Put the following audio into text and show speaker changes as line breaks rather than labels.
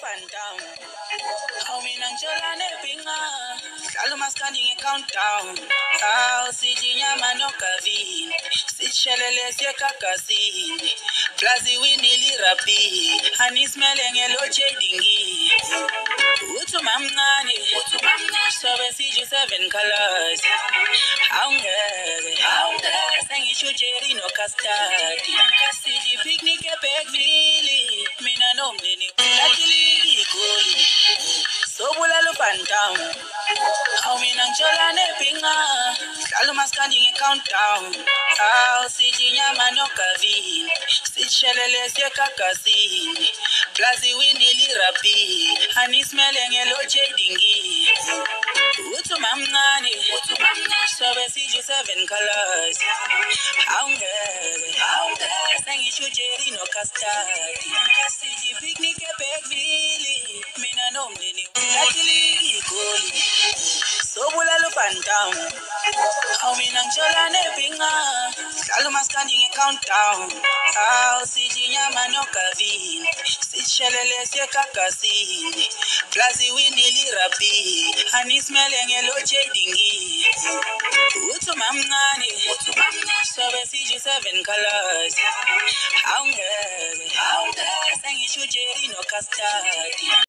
Phantom. How me nang chola ne pinga. Lalo maskani countdown. How si jinyama no kavin. Si chelele se kakasin. Plazi winili rapi. Anis melenge lo dingi. Utu mamnani. Sobe si 7 colors. Aunge. Sangi chujeri no custard. Si di picnic e pegvili. Mina nomdeni. Lakili goli. Sobula lo Phantom. How me nang chola ne pinga. Lalo maskani countdown. How si jinyama no kavin. Si chelele se kakasin. Plazi winili rapi. Anis melenge lo dingi. Utu mamnani. Sobe si 7 colors. Aunge. Sangi chujeri no custard. Si di picnic e pegvili. Mina nomdeni. Lakili goli. Sobula lo Phantom. How me nang chola ne pinga. Lalo maskani countdown. How si jinyama no kavin. Si chelele se kakasin. Plazi winili rapi. Anis melenge lo dingi. Utu mamnani. Sobe si 7 colors. Aunge. Sangi chujeri no custard.